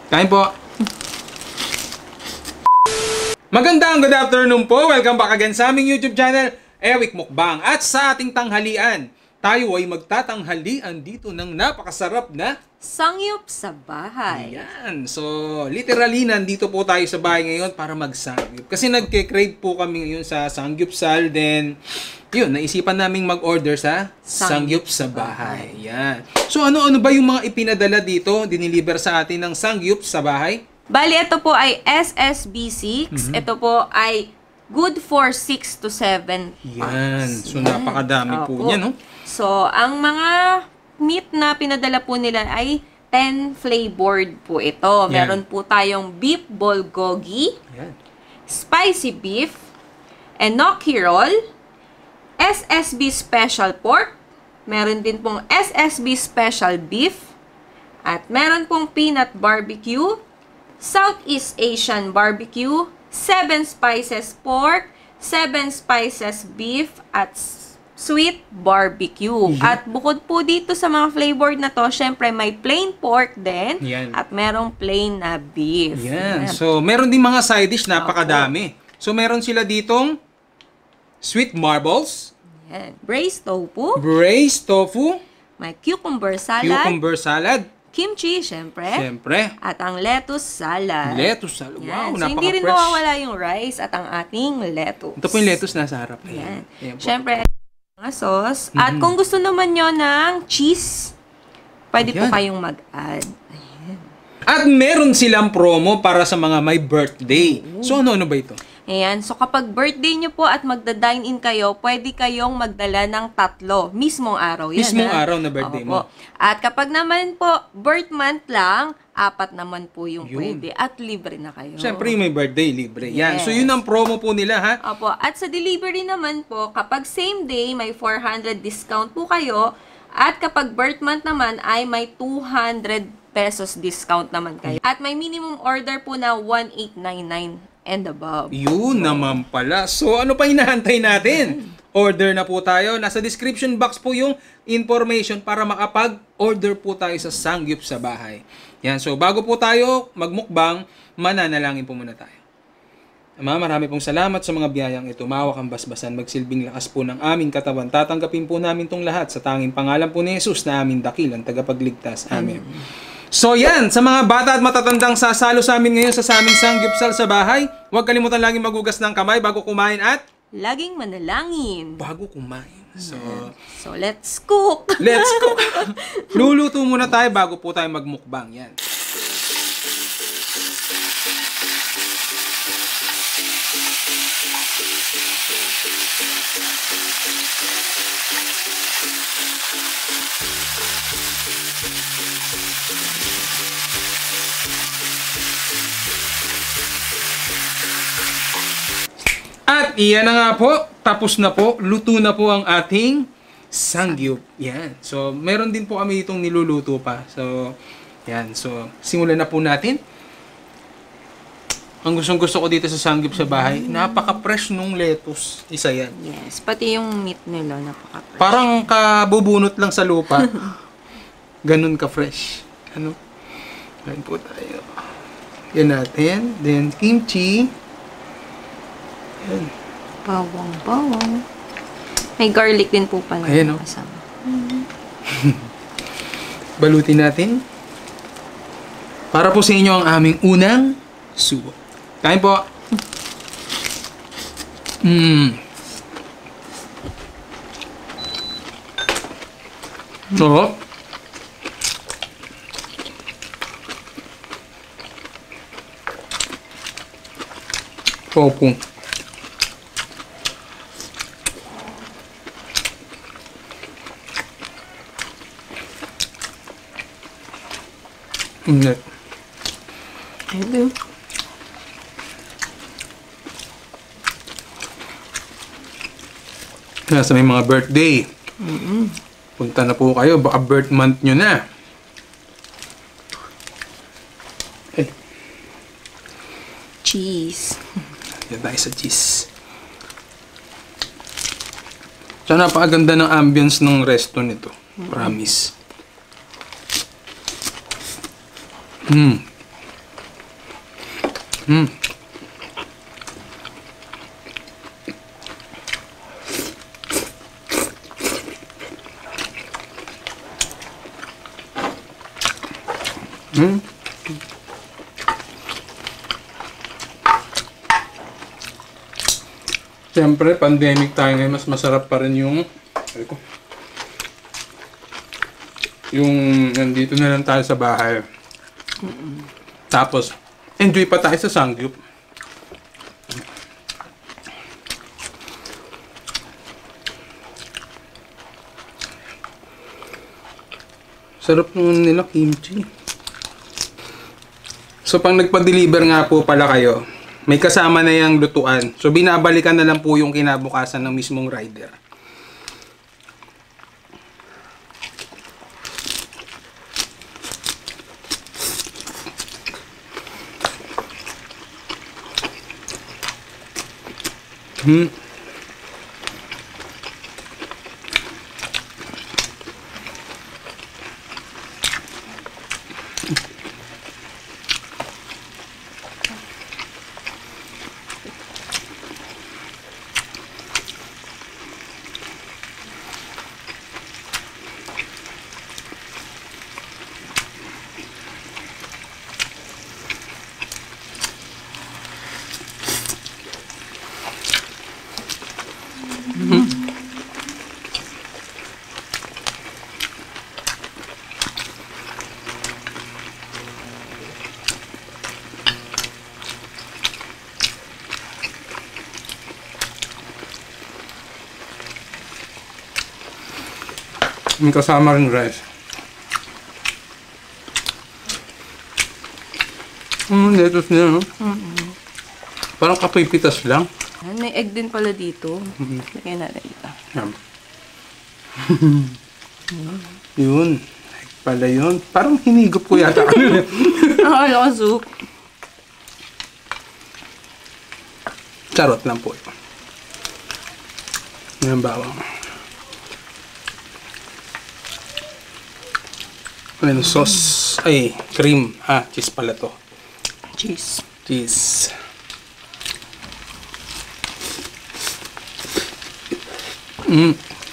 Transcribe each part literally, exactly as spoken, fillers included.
Kain po. Magandang good afternoon po. Welcome back again sa aming YouTube channel, Eric Mukbang. At sa ating tanghalian, tayo ay magtatanghalian dito ng napakasarap na sangyup sa bahay. Ayan. So, literally, nandito po tayo sa bahay ngayon para mag-sangyup. Kasi nagke-crave po kami ngayon sa sangyupsal. Then, yun, naisipan naming mag-order sa sangyup sa bahay. Ayan. So, ano-ano ba yung mga ipinadala dito, diniliver sa atin ng sangyup sa bahay? Bali, ito po ay S S B six. Mm-hmm. Ito po ay good for six to seven Yan. So, napakadami po niya, no? So, ang mga meat na pinadala po nila ay ten flavored po ito. Yan. Meron po tayong beef bulgogi, Yan. spicy beef, enoki roll, S S B special pork, meron din pong S S B special beef, at meron pong peanut barbecue, Southeast Asian barbecue, seven spices pork, seven spices beef, at sweet barbecue. Yeah. At bukod po dito sa mga flavored na to, syempre may plain pork din. Yan. At merong plain na beef. Yan. So, meron din mga side dish, napakadami. So, meron sila ditong sweet marbles, Yan. Braised tofu, braised tofu, may cucumber salad, cucumber salad, kimchi, syempre, siyempre, at ang lettuce salad. lettuce salad. Yan. Wow, So, hindi rin napaka-fresh. mawawala yung rice at ang ating lettuce. Ito po yung lettuce nasa harap. Yan. Ayan po. Syempre, mga sauce. At Mhm. kung gusto naman nyo ng cheese, pwede po Ayan. kayong mag-add. At meron silang promo para sa mga may birthday. So, ano-ano ba ito? Ayan. So, kapag birthday nyo po at magda-dine-in kayo, pwede kayong magdala ng tatlo. Mismong araw. Yan, Mismong ha? araw na birthday mo. Opo. At kapag naman po, birth month lang, apat naman po yung Yun. pwede. At libre na kayo. Siyempre, yung may birthday, libre. Yan. Yes. So, yun ang promo po nila, ha? Opo. At sa delivery naman po, kapag same day, may four hundred discount po kayo. At kapag birth month naman, ay may two hundred pesos discount naman kayo. At may minimum order po na one eight nine nine and above. Yun naman pala. So, ano pa hinahantay natin? Order na po tayo. Nasa description box po yung information para makapag-order po tayo sa sangyup sa bahay. Yan. So, bago po tayo magmukbang, mananalangin po muna tayo. Ama, marami pong salamat sa mga biyayang ito. Mawak ang basbasan, magsilbing lakas po ng aming katawan. Tatanggapin po namin itong lahat sa tanging pangalan po ni Jesus na aming dakilang tagapagligtas. Amen. So yan, sa mga bata at matatandang sasalo sa amin ngayon sa aming sangyupsal sa bahay, huwag kalimutan laging magugas ng kamay bago kumain at Laging manalangin. bago kumain. So, So, let's cook! let's go! Luluto muna tayo bago po tayo magmukbang. Yan. At iyan na nga po, tapos na po, luto na po ang ating sangyup. Yan. So, meron din po kami itong niluluto pa. So, yan. So, simulan na po natin. Ang gustong gusto ko dito sa sangyup sa bahay, napaka-fresh nung lettuce. Isa yan. Yes, pati yung meat nila, napaka-fresh. Parang kabubunot lang sa lupa. Ganun ka-fresh. Ano? Kain po tayo. Yan natin. Then, kimchi. Yan. Bawang, bawang. May garlic din po pala. Ayan, oh. Kasama. Balutin natin. Para po sa inyo ang aming unang subo. Kain po. Mmm. Oo. Opo. Hindi. Hello. Nasa may mga birthday. Mm-hmm. Punta na po kayo. Baka birth month nyo na. Eh, Cheese. yan tayo sa cheese. So, napakaganda ng ambience ng resto nito. Promise. Hmm. Hmm. Hmm. Siyempre, pandemic tayo ngayon, mas masarap pa rin yung ay ko, yung nandito na lang tayo sa bahay. Mm-mm. Tapos, enjoy pa tayo sa Sangyup. Sarap naman nila kimchi. So, pang nagpa-deliver nga po pala kayo, may kasama na yung lutuan. So, binabalikan na lang po yung kinabukasan ng mismong rider. Hmm. May kasama rin rice. Mm, lettuce niya, no? Mm-hmm. Parang kapipitas lang. May egg din pala dito. Mm-hmm. Lagyan natin dito. Yan. Yun. Egg pala yun. Parang hinigop ko yata. Akala ko soup. Charot lang po ito. Yan bawang. Ano, sauce. Ay, cream. Ah, cheese pala to. Cheese. Cheese. Mm.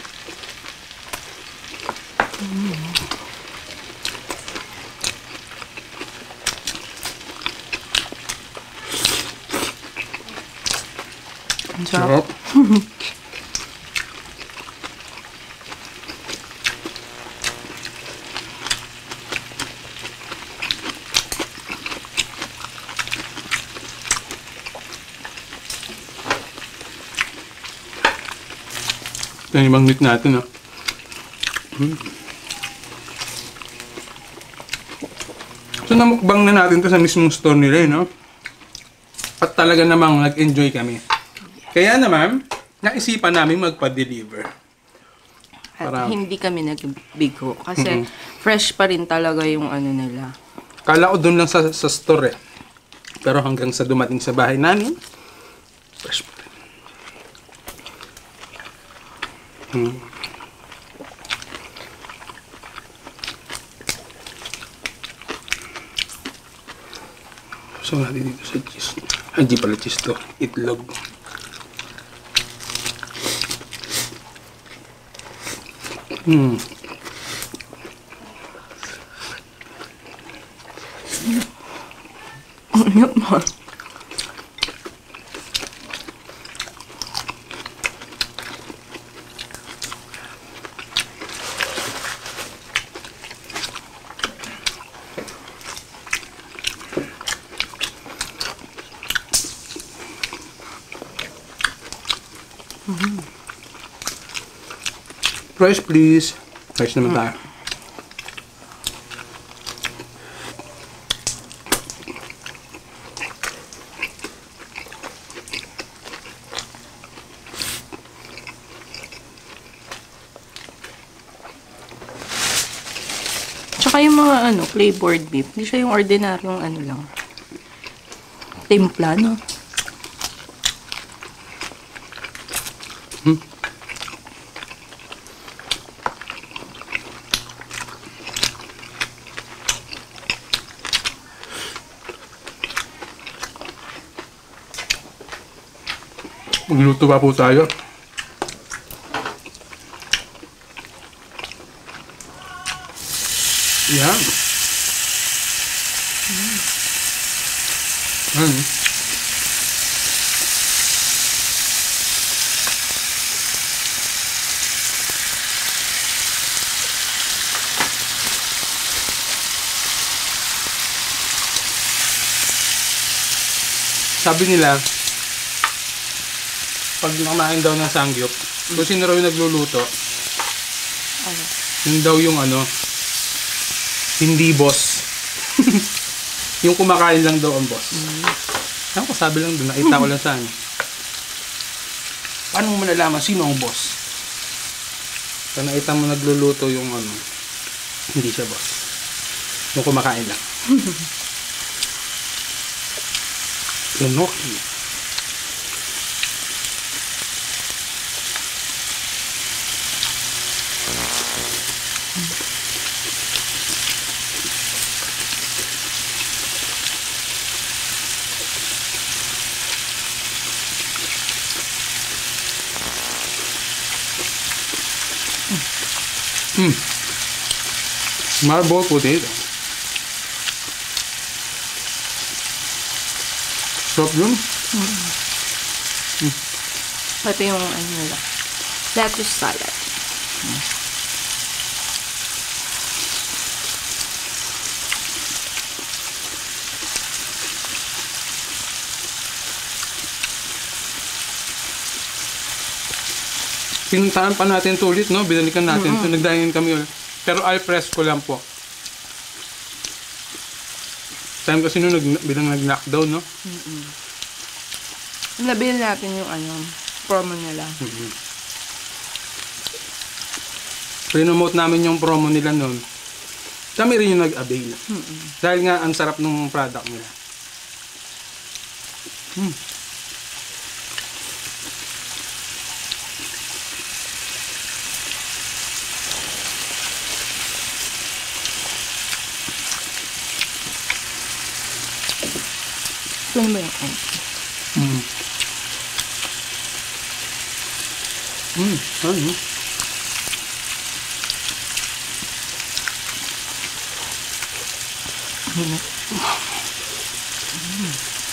Ang sarap. Ito yung banggit natin, ah. Hmm. So, namukbang na natin to sa mismong store nila, eh, no? At talaga namang nag-enjoy kami. Kaya naman, naisipan namin magpa-deliver. At Para- hindi kami nagbigo. Kasi Mhm. fresh pa rin talaga yung ano nila. Kala ko doon lang sa, sa store, eh. Pero hanggang sa dumating sa bahay namin, fresh pa rin. Hmm. So, natin dito sa cheese. Ay, di pala cheese to. Itlog. Hmm. Rice, please. Rice naman tayo. Tsaka yung mga ano, flavored beef, hindi siya yung ordinaryong ano lang. Timpla, no? Hmm? Magluto pa po tayo. Yan. Mm. Mm. Sabi nila, pag nakamain daw ng sangyup, mm. kung sino raw yung nagluluto, Ano? yun daw yung ano, hindi boss. Yung kumakain lang daw ang boss. Mm. Ano ko sabi lang doon, nakita ko lang sa ano. Paano mo malalaman sino ang boss? So nakita mo nagluluto yung ano, hindi siya boss. Yung kumakain lang. Enoki. Hmm. Marble potato. Sarap yun. Mm. Mm. Ito yung ano nila. Lettuce salad. Mm. Pinuntahan pa natin ito ulit, no? Binalikan natin ito. Mm-hmm. Nagdahin kami ulit. Pero al fresco lang po. Time kasi nung nag, bilang nag-knockdown, no? Mm-hmm. Nabili natin yung ano, promo nila. Mm-hmm. Prinomote namin yung promo nila noon. Kami rin yung nag-avail. Mm-hmm. Dahil nga, ang sarap ng product nila. Hmm. Ano ba yung ano? Mm. Mm. Ano? Mm. Mm.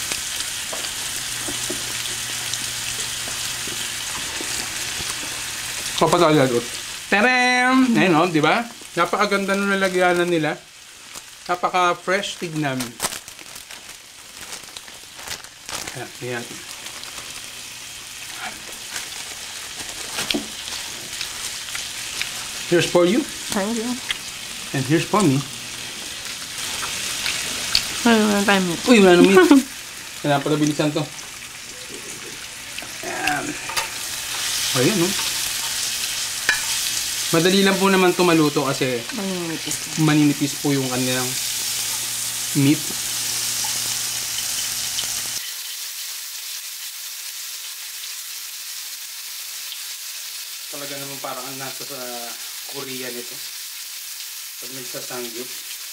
Kapataladot. Terem! Ayun, no? Di ba? Napakaganda nung lalagyanan nila. Napaka-fresh tignan. Ayan, ayan. Here's for you. Thank you. And here's for me. Ay, wala tayo meat. Uy, wala nang meat. Kailangan pala bilisan to. Ayan. Ayan, no? Madali lang po naman to maluto kasi Maninipis. maninipis po yung kanilang meat. Talaga naman parang ang nasa sa Korea nito. Pag nagsasangyup.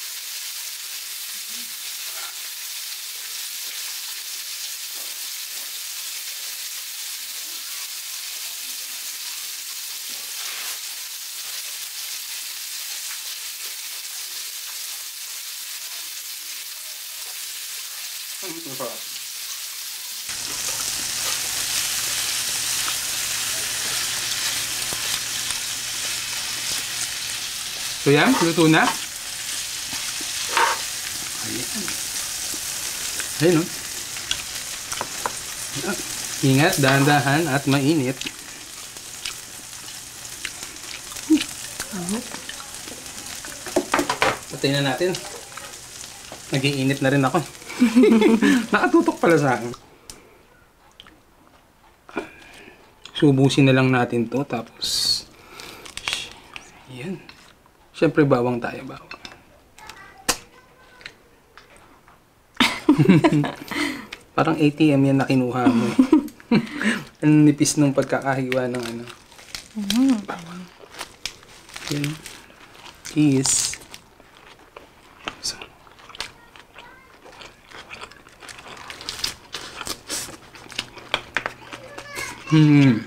Ang sarap. So yan, luto na. Ayan. Ayan, no? Ingat, dahan-dahan at mainit. Patay na natin. Nag-iinit na rin ako. Nakatutok pala sa akin. Subusin na lang natin to tapos yan. Siyempre bawang tayo, bawang. Parang A T M yan na kinuha mo. Ang nipis ng pagkakahiwa ng ano. Bawang. Yan. Cheese. So. Hmm.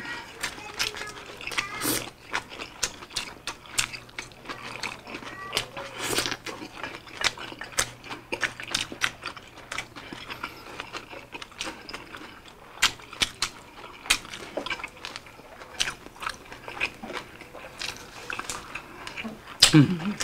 Mm.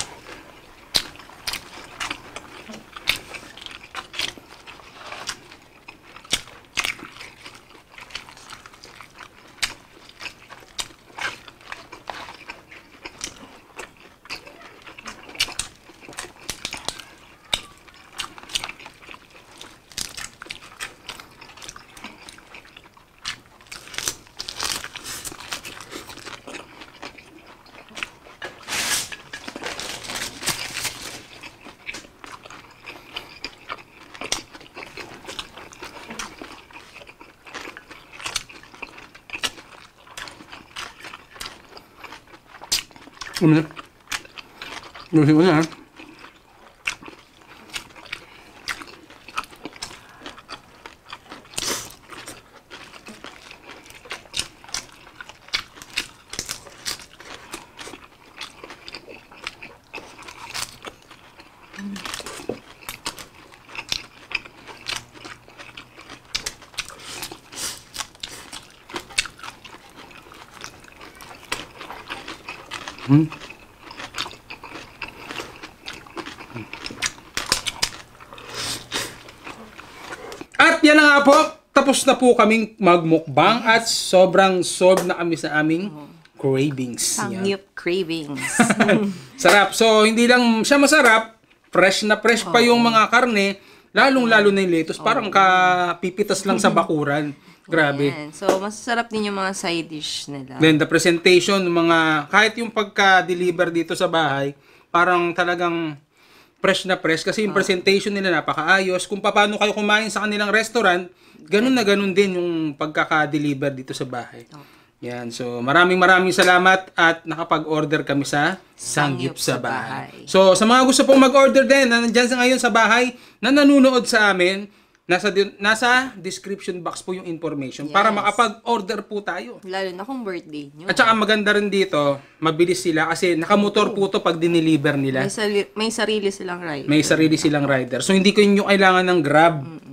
Ano na? Lusin ko na ha. Hmm. At yan na nga po, tapos na po kaming magmukbang at sobrang solve na kami sa aming cravings. Yan. Sangyup cravings. Sarap. So, hindi lang siya masarap, fresh na fresh pa yung mga karne, lalong-lalo na yung lettuce. Parang kapipitas lang sa bakuran. Grabe. Yan. So, masasarap din yung mga side dish nila. Then, the presentation, mga, kahit yung pagka-deliver dito sa bahay, parang talagang fresh na fresh kasi yung presentation nila napakaayos. Kung paano kayo kumain sa kanilang restaurant, ganun na ganun din yung pagkaka-deliver dito sa bahay. Yan. So, maraming maraming salamat at nakapag-order kami sa Sangyup sa Bahay. So, sa mga gusto pong mag-order din, na nandyan sa ngayon sa bahay, na nanonood sa amin, nasa nasa description box po yung information Yes. para makapag-order po tayo. Lalo na kung birthday nyo. At saka maganda rin dito, mabilis sila kasi nakamotor po to pag dineliver nila. May, sali- may sarili silang rider. May sarili silang rider. So, hindi ko yung kailangan ng Grab.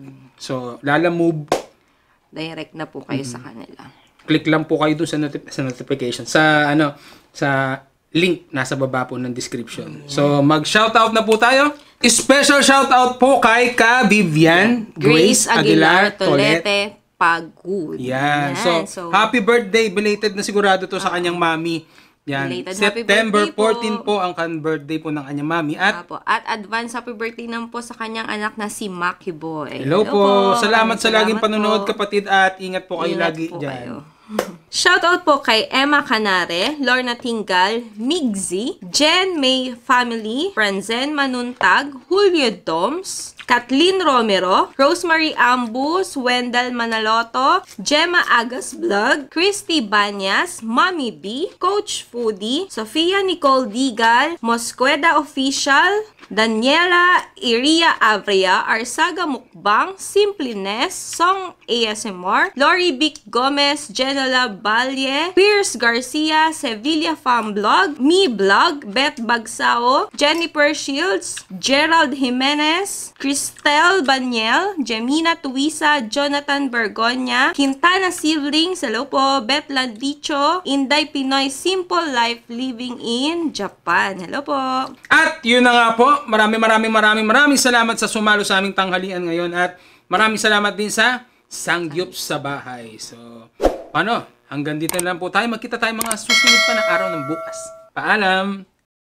So, Lala Move, Direct na po kayo sa kanila. click lang po kayo doon sa, noti- sa notification. Sa, ano, sa link nasa baba po ng description. So, mag-shoutout na po tayo. Special shoutout po kay Ka Vivian Grace Aguilar, Tolet. Tolete, Pagud. Yan. So, happy birthday. Belated na sigurado to sa kanyang mami. Yan. Belated happy September birthday po. fourteenth po ang kan birthday po ng kanyang mami. At Apo. At advance happy birthday naman po sa kanyang anak na si Maki Boy. hello, po. Salamat sa laging Salamat panonood po. kapatid at ingat po kayo Ingat lagi po dyan. kayo. Shoutout po kay Emma Canare, Lorna Tingal, Migzi, Jen May Family, Franzen Manuntag, Julio Doms, Kathleen Romero, Rosemary Ambus, Wendell Manaloto, Gemma Agas Vlog, Christy Banyas, Mommy B, Coach Foodie, Sofia Nicole Digal, Mosqueda Official, Daniela Iria Avria, Arsaga Mukbang, Simpliness, Song A S M R, Lori Vic Gomez, Genola Balye, Pierce Garcia, Sevilla Farm Blog, Me Blog, Beth Bagsao, Jennifer Shields, Gerald Jimenez, Cristel Banyel, Jemina Tuisa, Jonathan Bergonya, Quintana Siblings, hello po, Beth Landicho, Inday Pinoy Simple Life Living in Japan, hello po. At yun na nga po, maraming maraming maraming maraming salamat sa sumalo sa aming tanghalian ngayon at maraming salamat din sa Sangyup sa Bahay. So, ano, hanggang dito na lang po tayo. Magkita tayo mga susunod pa na araw ng bukas. Paalam!